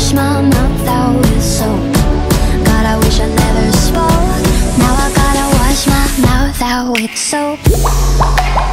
wash my mouth out with soap. God, I wish I never spoke. Now I gotta wash my mouth out with soap.